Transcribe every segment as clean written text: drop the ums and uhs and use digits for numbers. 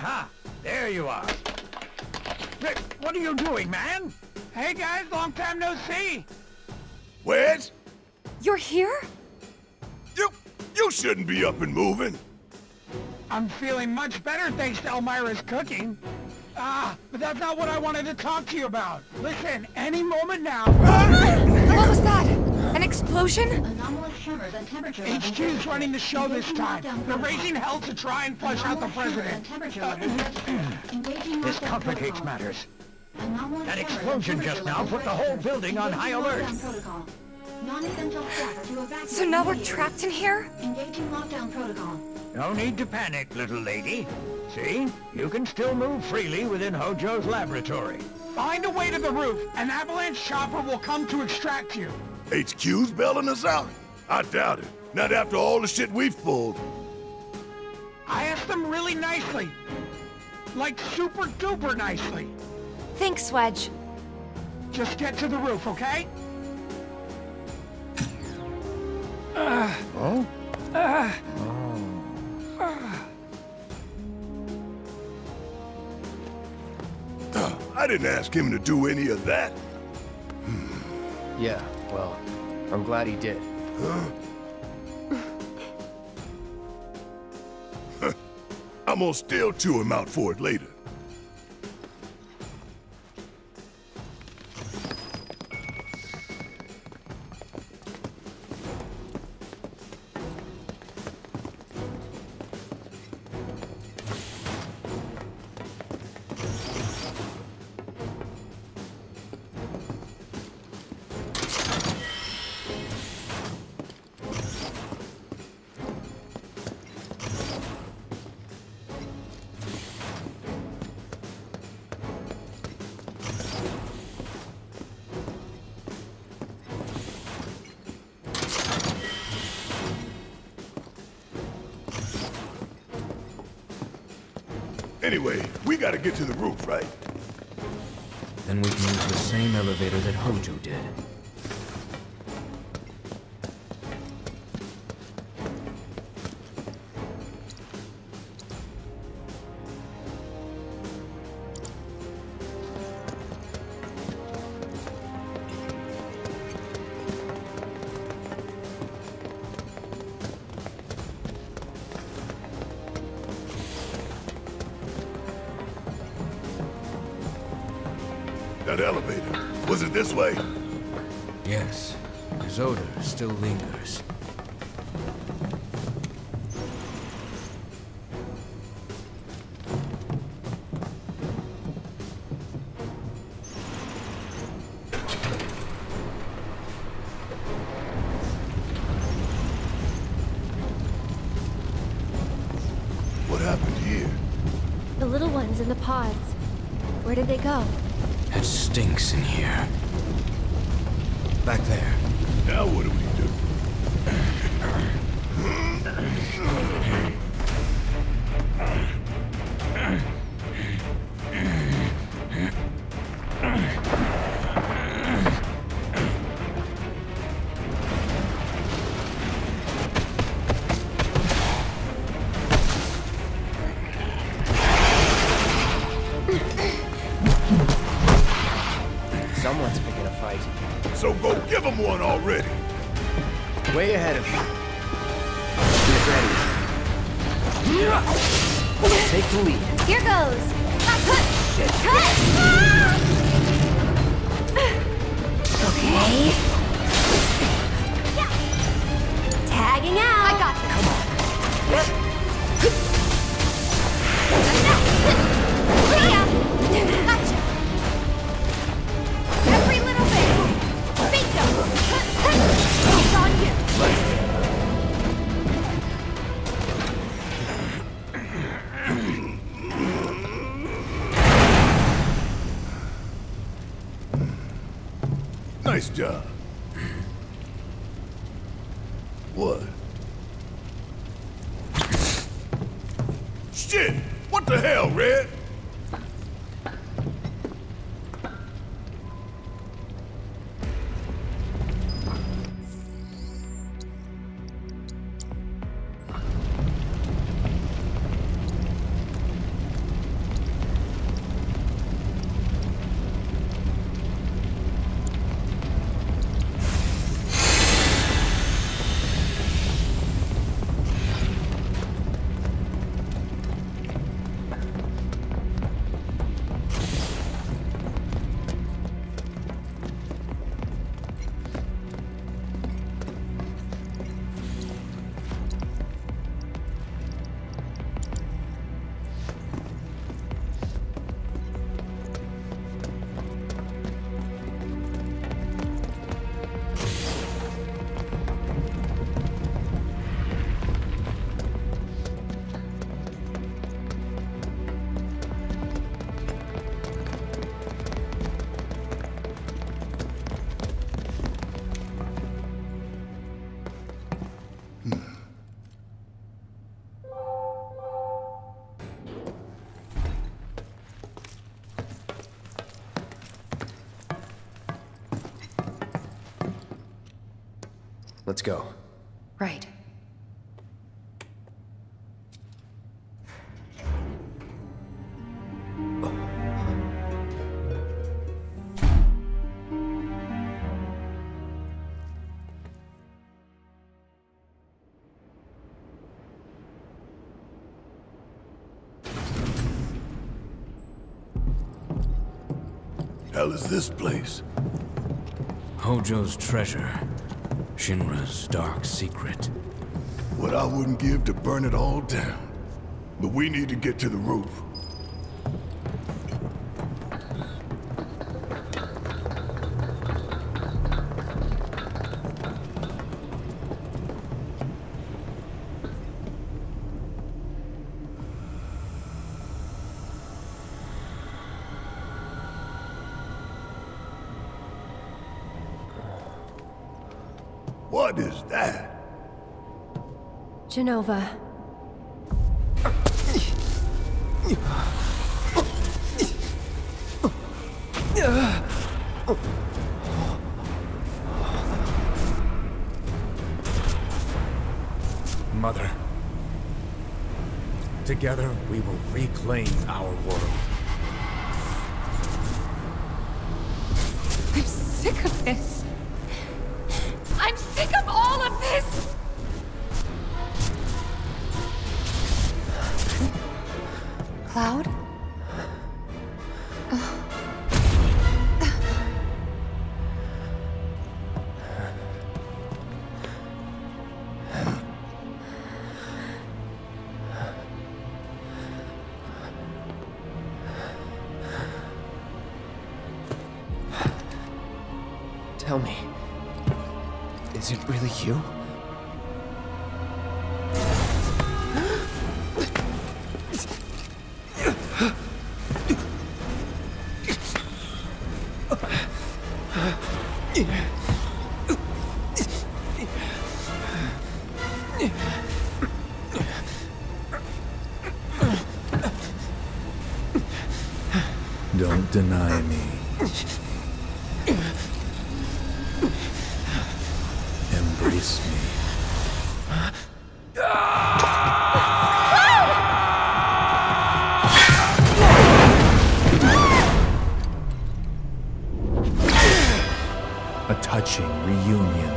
Aha! There you are. Rick, what are you doing, man? Hey guys, long time no see! Wedge? You're here? You shouldn't be up and moving. I'm feeling much better thanks to Elmira's cooking. But that's not what I wanted to talk to you about. Listen, any moment now... What was that? An explosion? Anomalous tremors and temperature levels. HQ's running the show this time. They're raising hell to try and flush out the president. This complicates matters. That explosion just now put the whole building on high alert. So now we're trapped in here? Engaging lockdown protocol. No need to panic, little lady. See? You can still move freely within Hojo's laboratory. Find a way to the roof. An avalanche chopper will come to extract you. HQ's bailing us out? I doubt it. Not after all the shit we've pulled. I asked them really nicely. Like super duper nicely. Thanks, Wedge. Just get to the roof, okay? Oh? I didn't ask him to do any of that. Yeah, well, I'm glad he did. I'm gonna still chew him out for it later. Anyway, we gotta get to the roof, right? Then we can use the same elevator that Hojo did. That elevator. Was it this way? Yes, his odor still lingers. What happened here? The little ones in the pods. Where did they go? It stinks in here. Back there. Now what do we do? Someone's picking a fight. So go give him one already. Way ahead of you. Get ready. Take the lead. Here goes! Shit. Okay. Tagging out! I got this. See ya! Gotcha! Every little bit! Bingo! It's on you! Nice job. What? Shit! What the hell, Red? Let's go. Right. Hell is this place? Hojo's treasure. Shinra's dark secret. What I wouldn't give to burn it all down. But we need to get to the roof. What is that? Jenova. Mother. Together, we will reclaim our world. I'm sick of this. I'm sick of all of this! Cloud? Tell me, is it really you? Don't deny me. Embrace me. A touching reunion.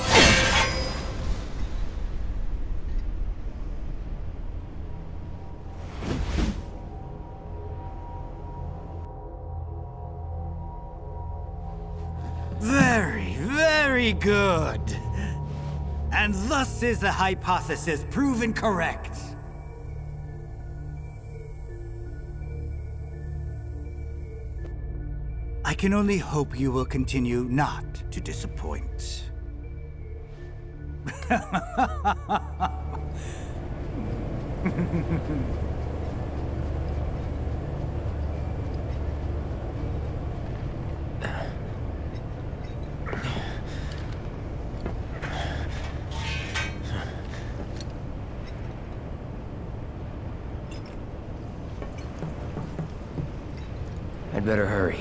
Very, very good. And thus is the hypothesis proven correct. I can only hope you will continue not to disappoint. I'd better hurry.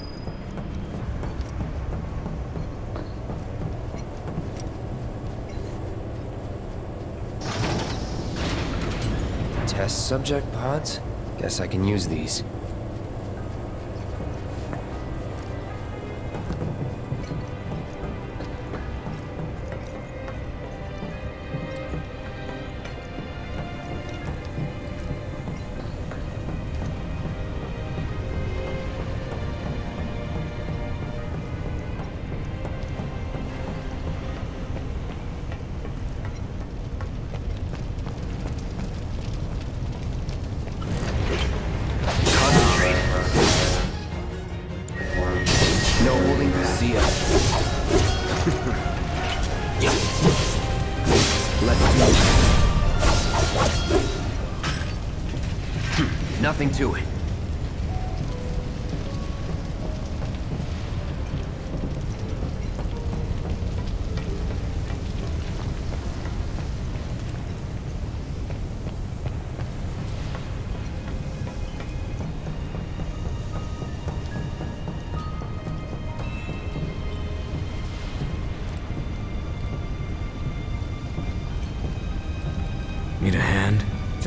Test subject pods? Guess I can use these. No holding Zia. Let's do it. Nothing to it.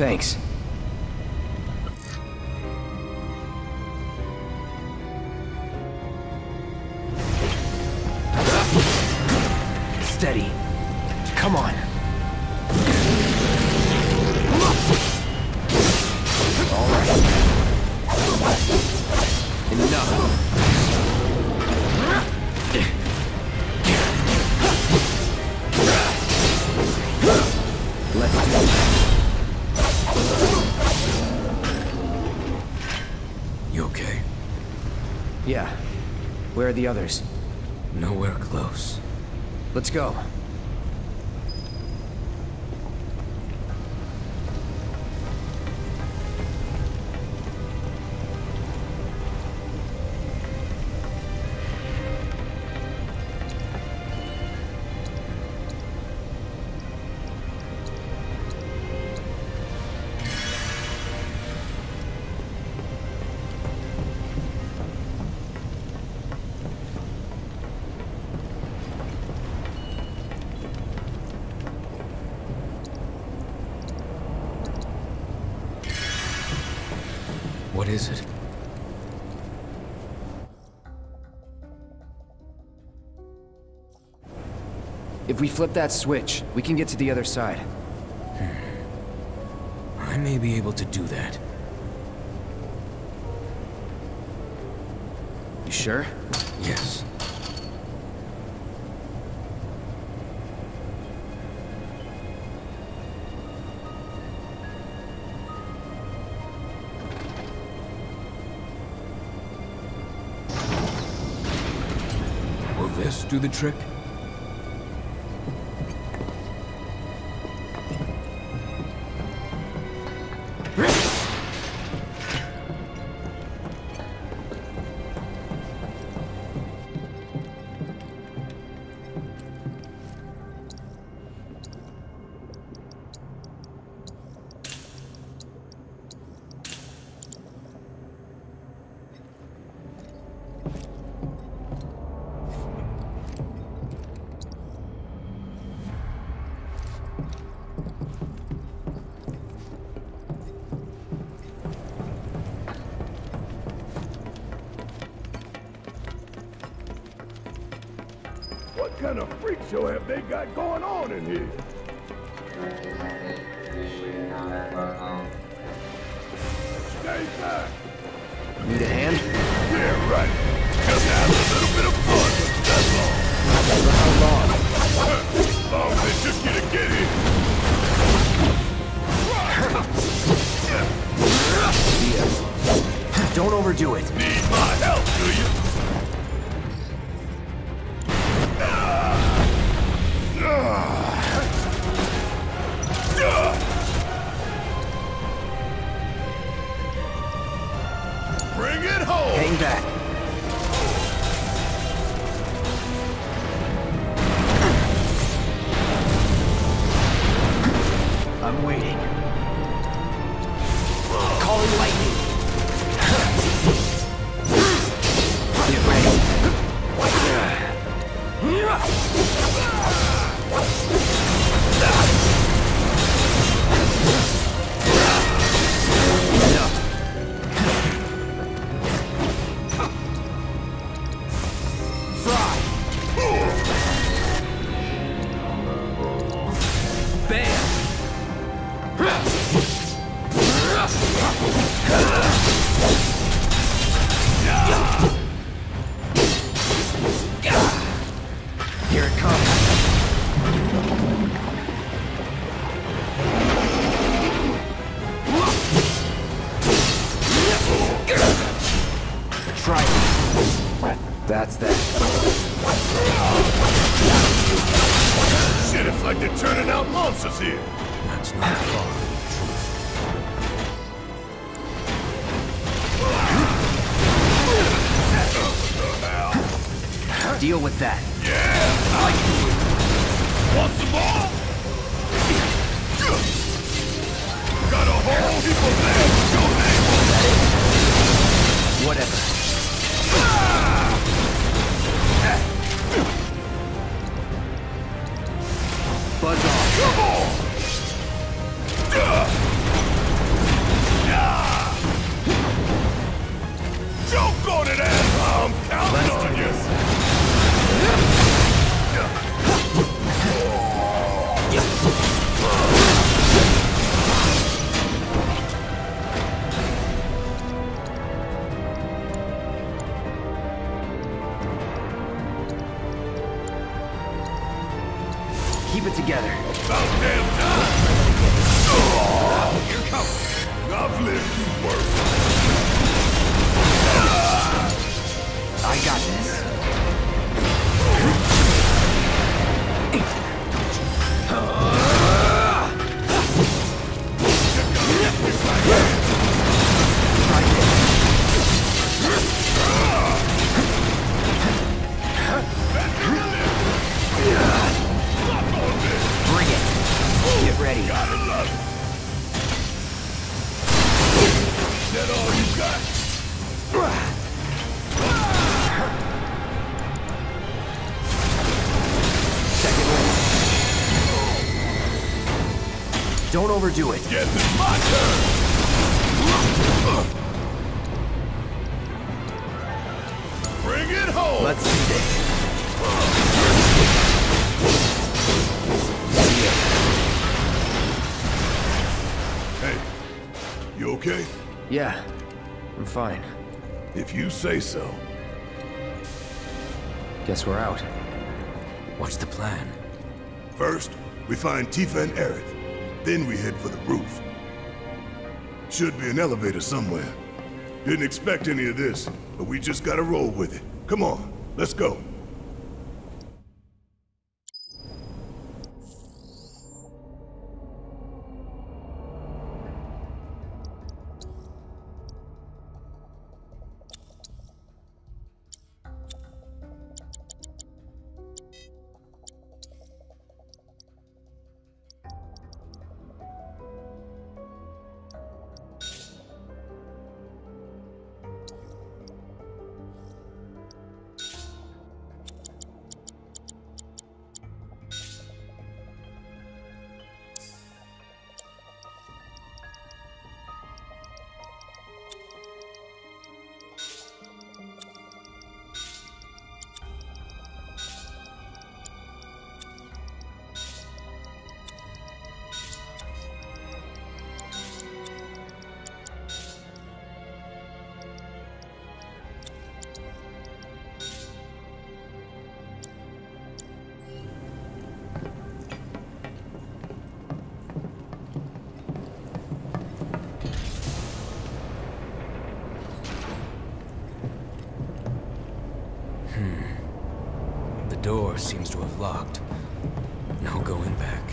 Thanks. Steady. Come on. All right. Enough. Let's do it. You okay? Yeah. Where are the others? Nowhere close. Let's go. What is it? If we flip that switch, we can get to the other side. I may be able to do that. You sure? Yes. Will this do the trick? What kind of freak show have they got going on in here? Stay back. Need a hand? Yeah, right. Just have a little bit of fun, that's all. For how long? Long as they just get here. Don't overdo it. Need my help, do you? Bring it home! Hang back. I'm waiting. Calling lightning. Get ready. Enough. Fry. Bam. Here it comes. Try it. That's that. Shit, it's like they're turning out monsters here. That's not far. Deal with that. Yeah! Want some more? Got a whole heap of land to go name. Whatever. Buzz off. Come on! keep it together. About damn time! You're coming! I've lived worse. I got this. Bring it. Get ready. Got it, love. Is that all you got? Second one. Don't overdo it. Guess it's my turn. Bring it home. Let's see this. Hey, you okay? Yeah, I'm fine. If you say so. Guess we're out. What's the plan? First, we find Tifa and Aerith. Then we head for the roof. Should be an elevator somewhere. Didn't expect any of this, but we just gotta roll with it. Come on, let's go. The door seems to have locked. No going back.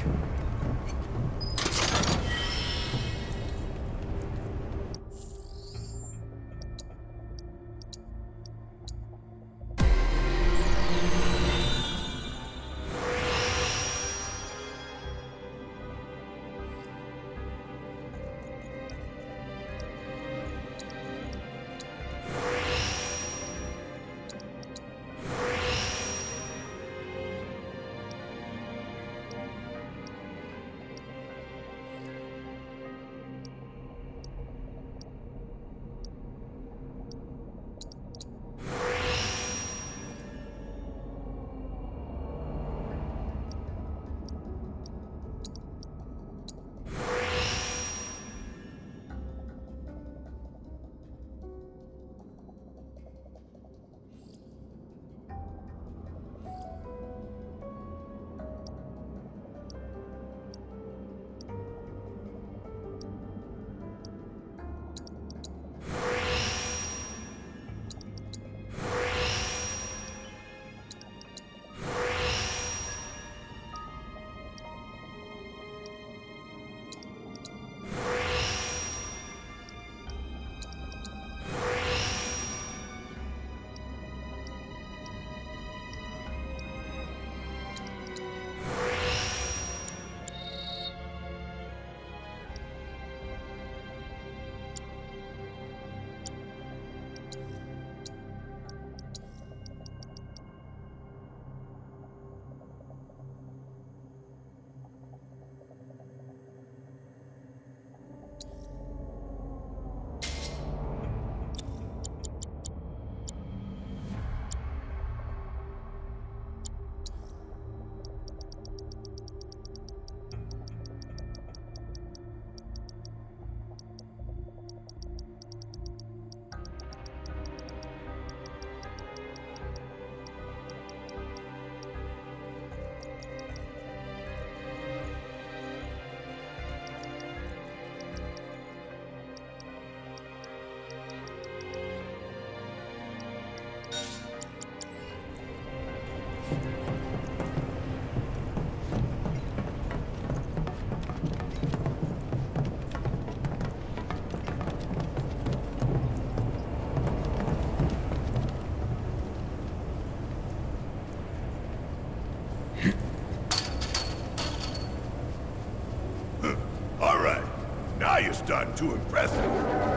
starting to impress me.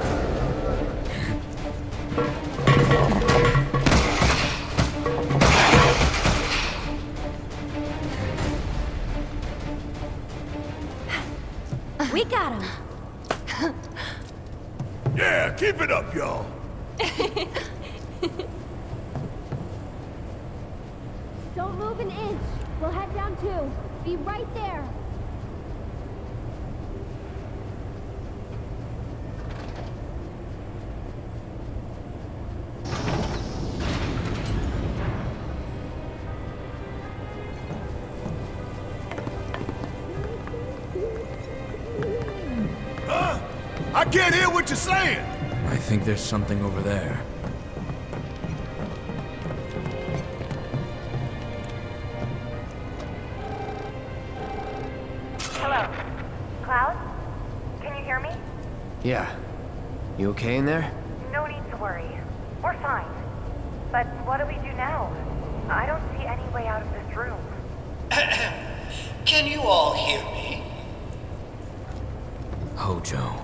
We got him. Yeah, keep it up, y'all. Don't move an inch. We'll head down too. Be right there. I can't hear what you're saying! I think there's something over there. Hello? Cloud? Can you hear me? Yeah. You okay in there? No need to worry. We're fine. But what do we do now? I don't see any way out of this room. Can you all hear me? Hojo.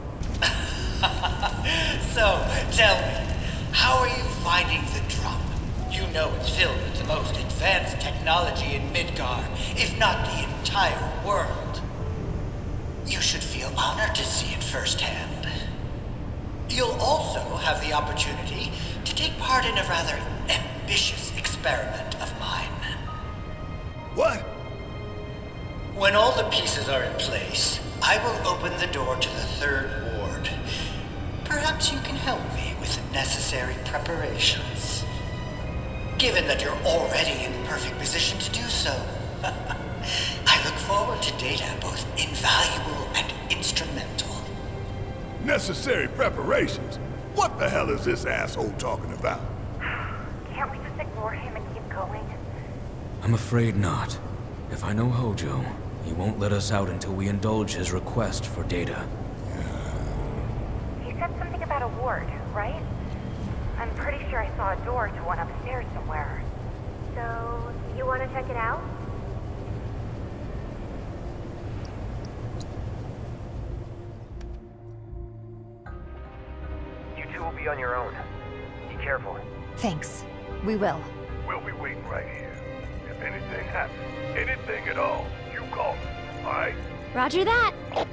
So, tell me, how are you finding the drop? You know it's filled with the most advanced technology in Midgar, if not the entire world. You should feel honored to see it firsthand. You'll also have the opportunity to take part in a rather ambitious experiment of mine. What? When all the pieces are in place, I will open the door to the third ward. Perhaps you can help me with the necessary preparations. Given that you're already in the perfect position to do so. I look forward to data both invaluable and instrumental. Necessary preparations? What the hell is this asshole talking about? Can't we just ignore him and keep going? I'm afraid not. If I know Hojo, he won't let us out until we indulge his request for data. He said something about a ward, right? I'm pretty sure I saw a door to one upstairs somewhere. So, you want to check it out? You two will be on your own. Be careful. Thanks. We will. We'll be waiting right here. If anything happens, anything at all, you call us, all right? Roger that.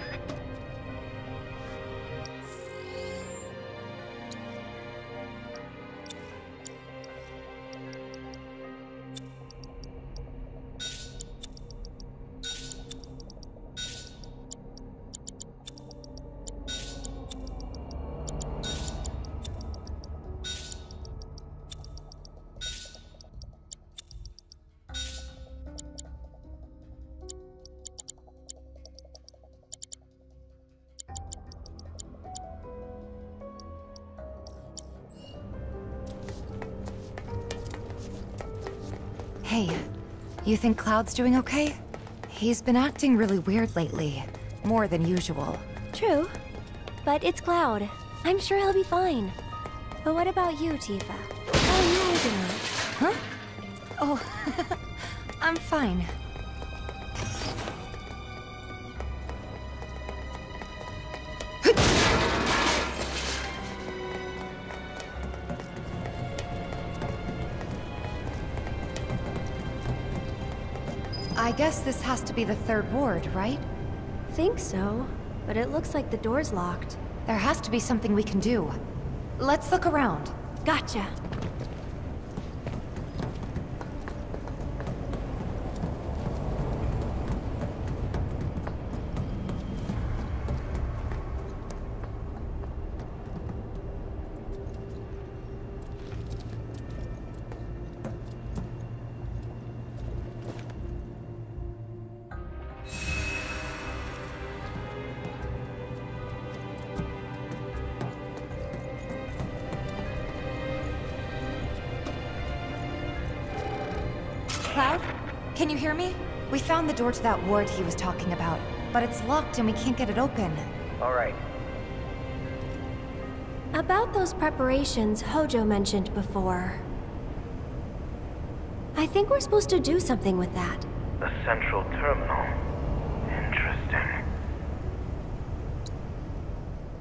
Hey, you think Cloud's doing okay? He's been acting really weird lately. More than usual. True. But it's Cloud. I'm sure he'll be fine. But what about you, Tifa? How are you doing? Huh? Oh, I'm fine. I guess this has to be the third ward, right? Think so. But it looks like the door's locked. There has to be something we can do. Let's look around. Gotcha. Cloud? Can you hear me? We found the door to that ward he was talking about, but it's locked and we can't get it open. Alright. About those preparations Hojo mentioned before. I think we're supposed to do something with that. The central terminal. Interesting.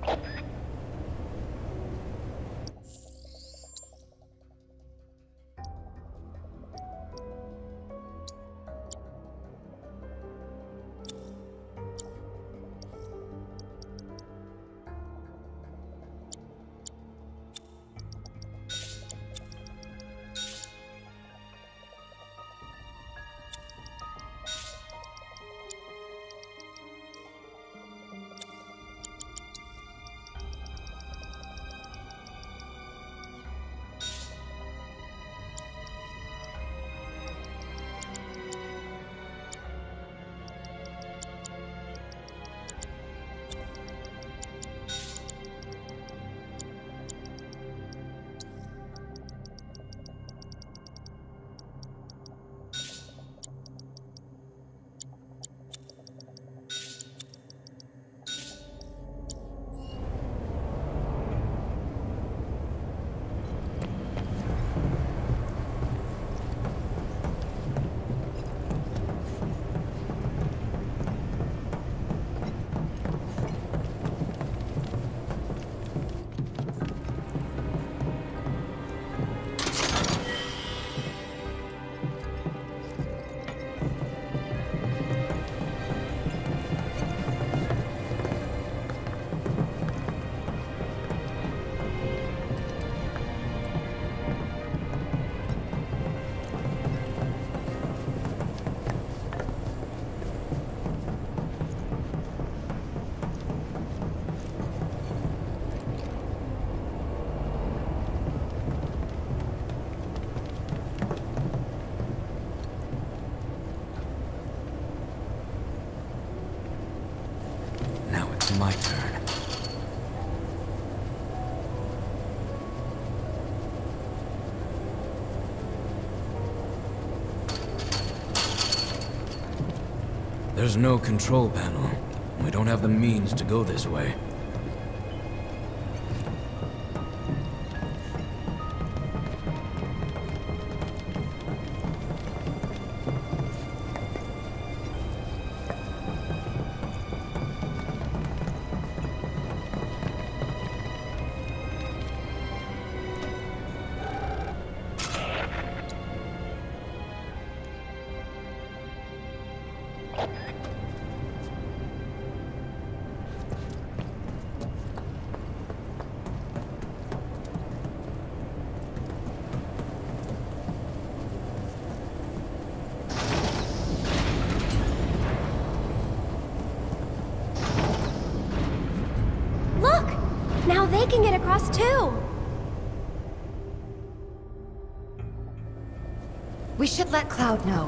My turn. There's no control panel. We don't have the means to go this way. Now they can get across too! We should let Cloud know.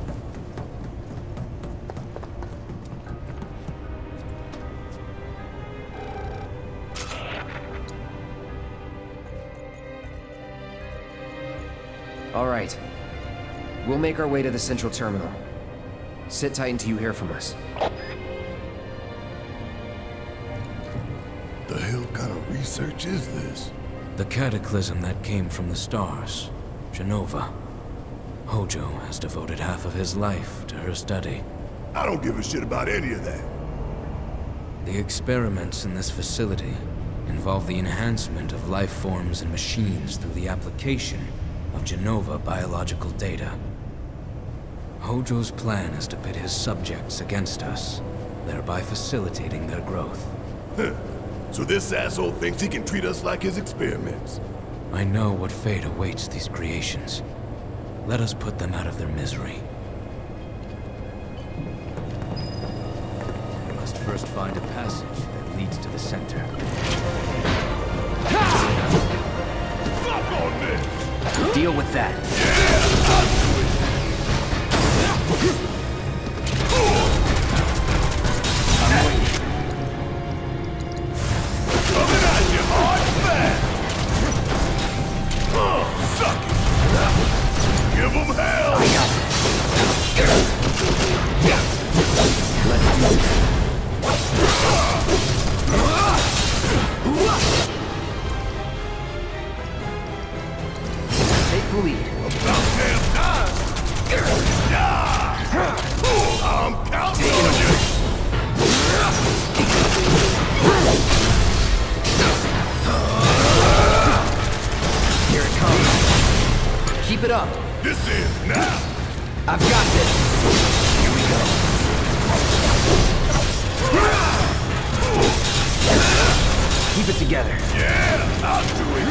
All right. We'll make our way to the central terminal. Sit tight until you hear from us. The hell kind of research is this? The cataclysm that came from the stars. Jenova. Hojo has devoted half of his life to her study. I don't give a shit about any of that. The experiments in this facility involve the enhancement of life forms and machines through the application of Jenova biological data. Hojo's plan is to pit his subjects against us, thereby facilitating their growth. So this asshole thinks he can treat us like his experiments. I know what fate awaits these creations. Let us put them out of their misery. We must first find a passage that leads to the center. Fuck on this! Deal with that. Yeah, I'll do it! I'm waiting. Coming at you hard fast! Suck it! Give them hell! I got it. Let's do this. Take the lead. About damn time! I'm counting on you! up. This is now. I've got this. Here we go. Keep it together. Yeah, I'll do it.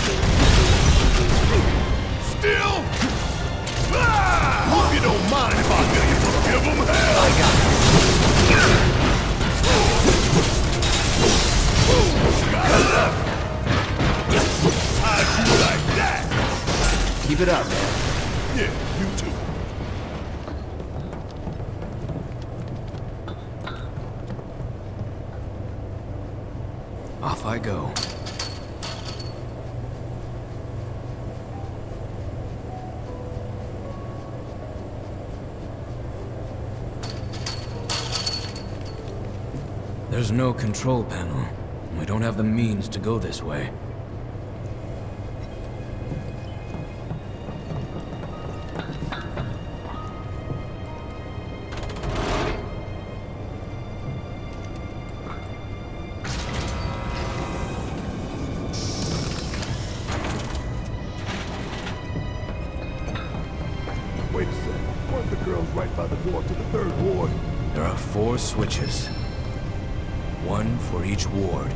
Still. Hope you don't mind if I tell you to give them hell. I got it. How'd you like that? Keep it up, man. Yeah, you too. Off I go. There's no control panel. We don't have the means to go this way. Wait a sec. Weren't the girls right by the door to the third ward? There are 4 switches. 1 for each ward.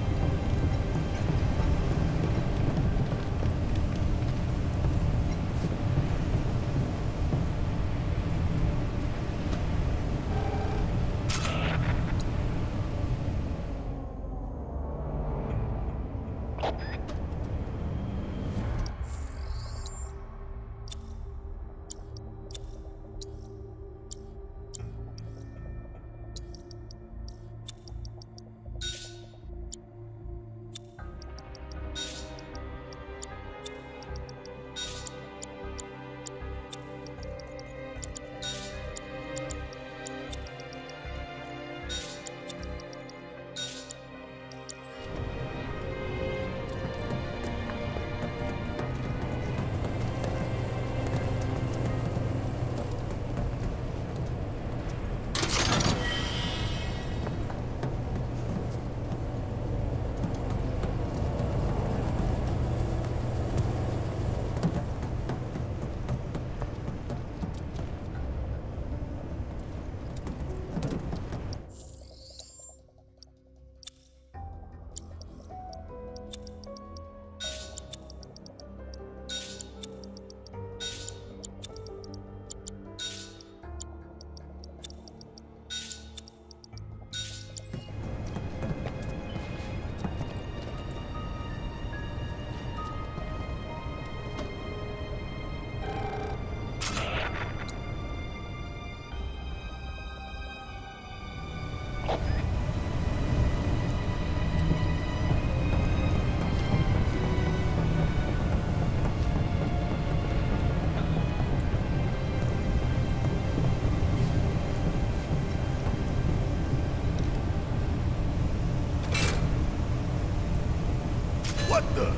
What the?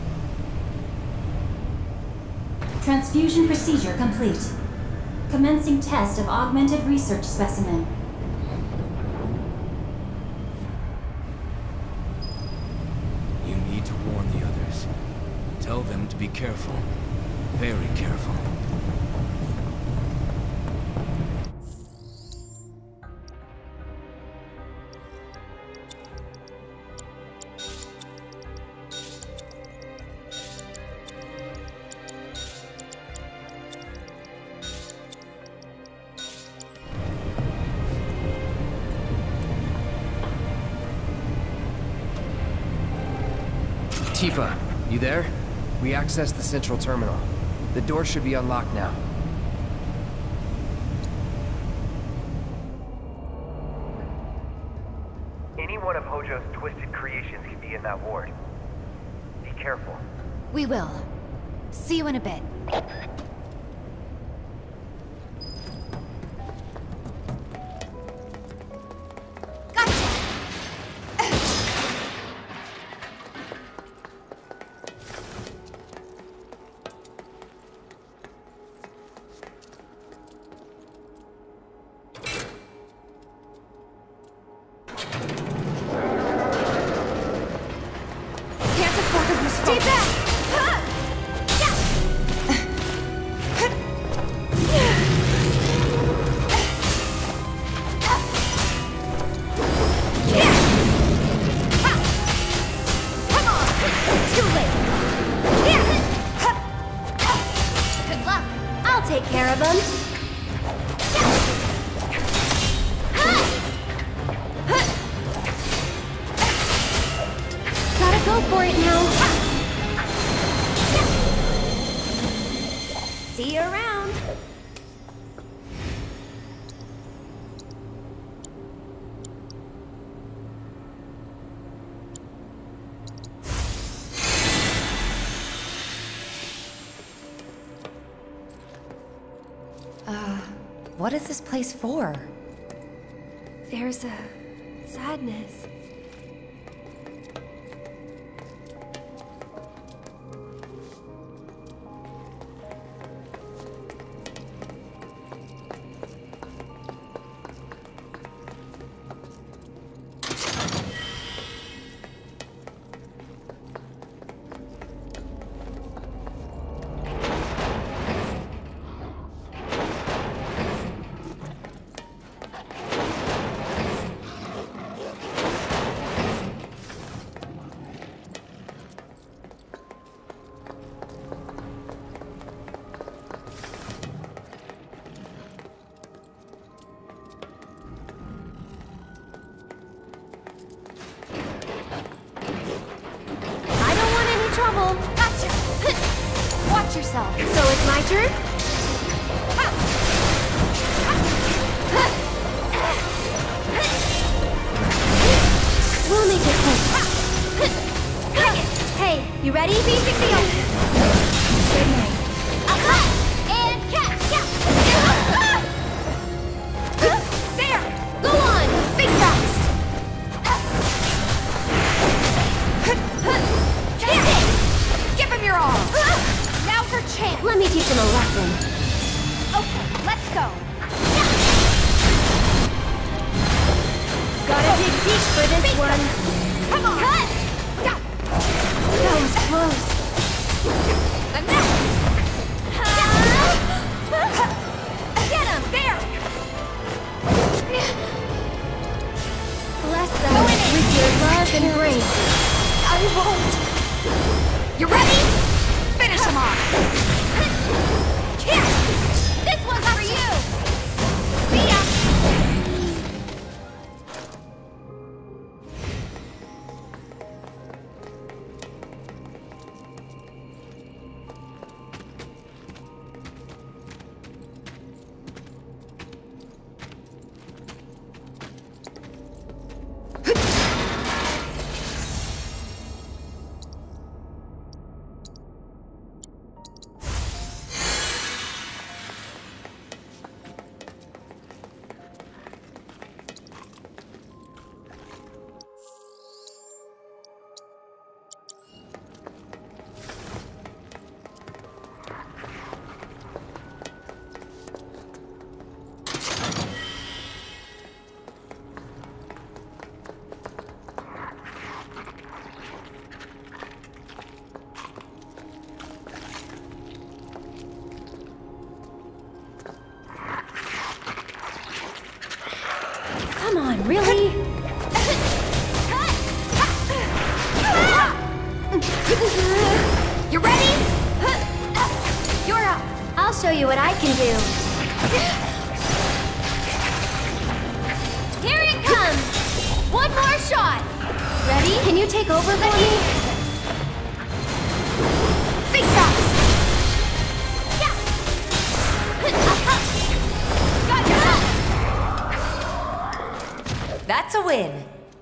Transfusion procedure complete. Commencing test of augmented research specimen. You need to warn the others. Tell them to be careful. Very careful. Tifa, you there? We accessed the central terminal. The door should be unlocked now. Any one of Hojo's twisted creations can be in that ward. Be careful. We will. See you in a bit. Stay back! of them? Gotta go for it now. See you around. What is this place for? There's a sadness. Watch yourself. So it's my turn? We'll make it quick. Hey, you ready? Seizing the open. Good night. And catch! There! Go on! Think fast! Give him your all! Now for chance! Let me teach him a lesson. Okay, let's go! Gotta dig deep for this one. Come on! Cut! That was close. And now! Get him! There! Bless them with your love and grace. I won't! You ready? Finish him off! Here! This one's for you! See ya! Come on, really? You ready? You're up. I'll show you what I can do. Here it comes! One more shot! Ready? Can you take over for me? Think fast! That's a win.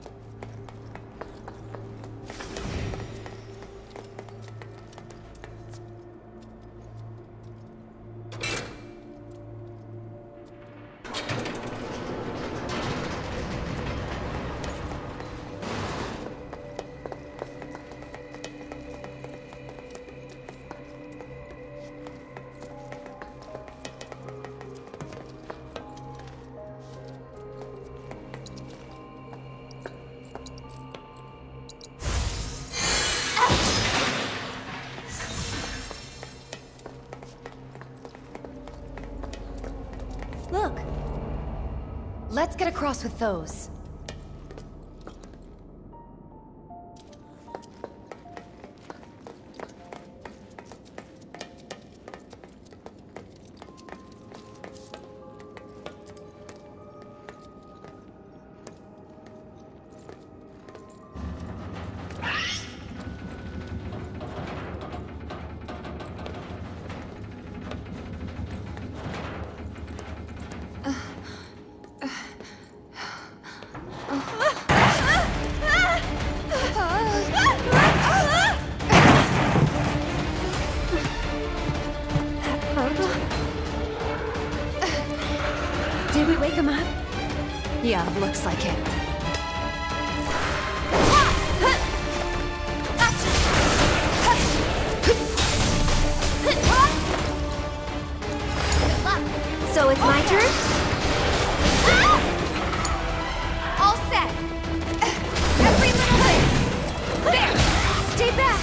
Look. Let's get across with those. Yeah, looks like it. So it's my turn? All set. Every little bit. There. Stay back.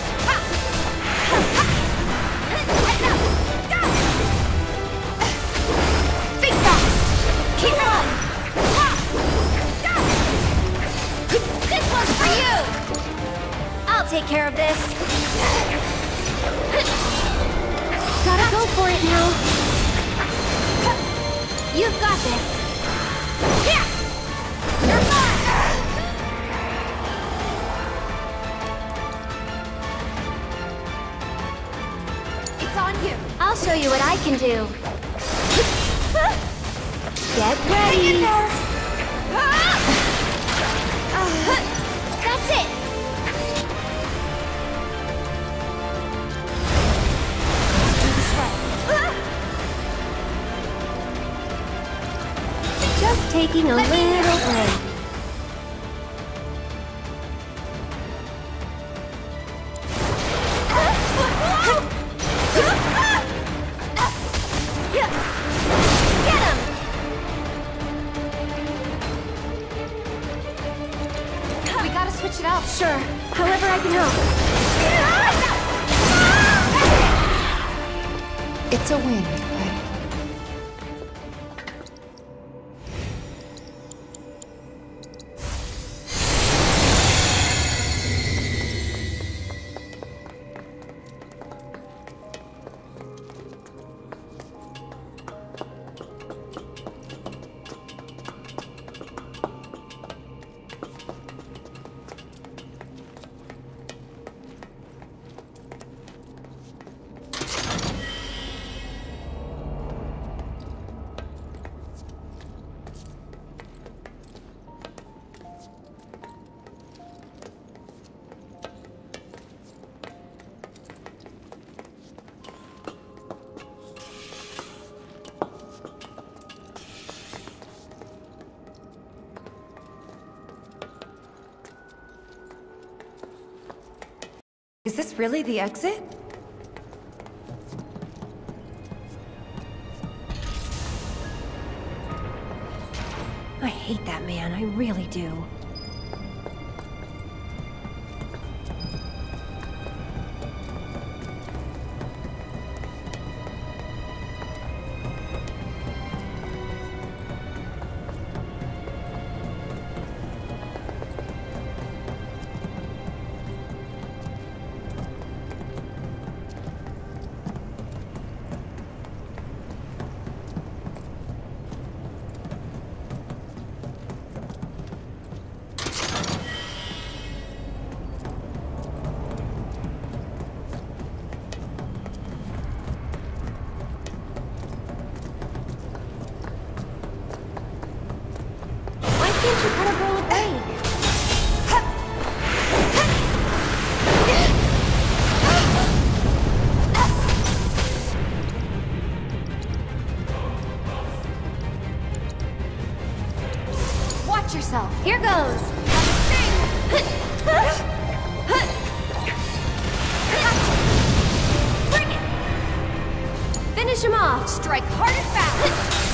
Heads up. Go. Think fast. Keep on. This one's for you. I'll take care of this. Gotta go for it now. You've got this. Yeah. You're fine. It's on you. I'll show you what I can do. Get ready. Hang in there. That's it. Do this right. Just taking a little break. Get him. We gotta switch it out. Sure, however I can help. It's a win, right? Is this really the exit? I hate that man, I really do. Can't you cut a roll of blade? Watch yourself. Here goes. Bring it. Finish him off. Strike hard and fast.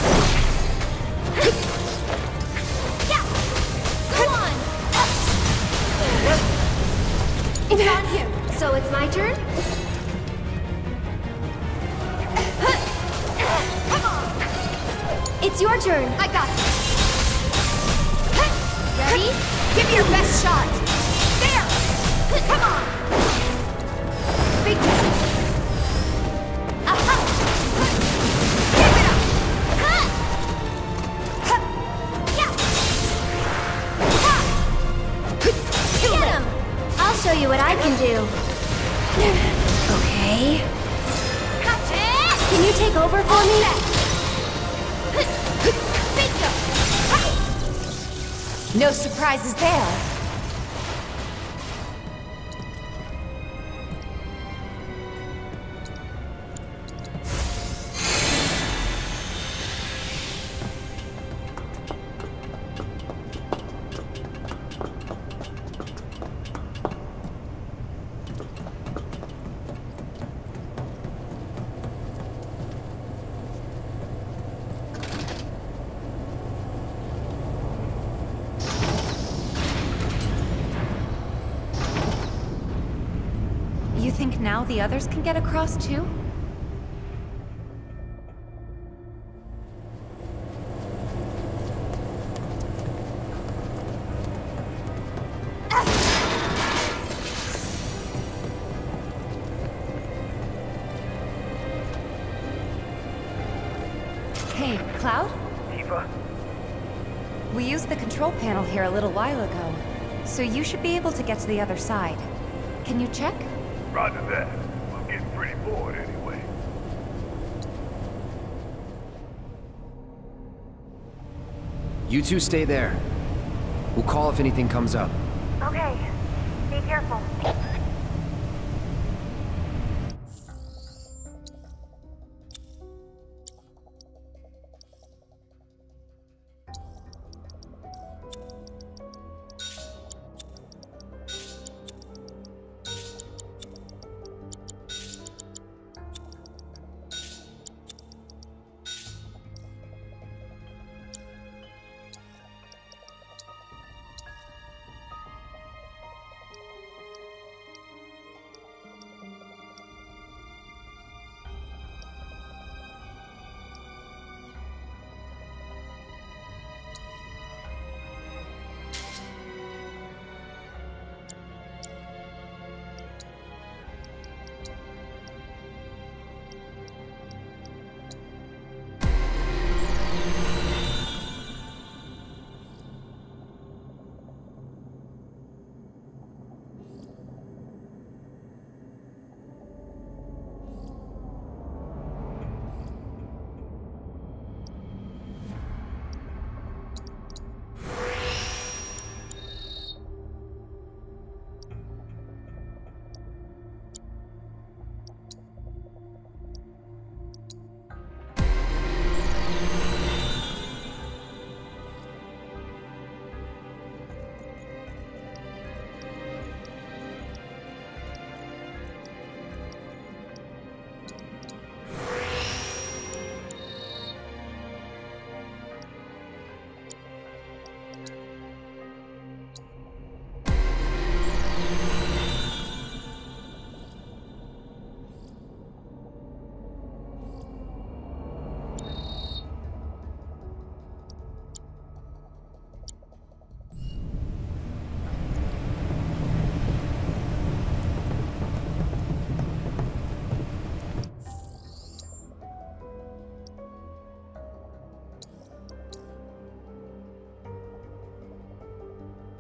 It's on you. So it's my turn? Come on. It's your turn. I got this. Ready? Give me your best shot. There. Come on. Big one. Give it up. Get him. I'll show you what I can do. Okay. Can you take over for me? No surprises there. think now the others can get across too? Hey, Cloud? Tifa? We used the control panel here a little while ago, so you should be able to get to the other side. Can you check? Roger that. We're getting pretty bored anyway. You two stay there. We'll call if anything comes up. Okay. Be careful.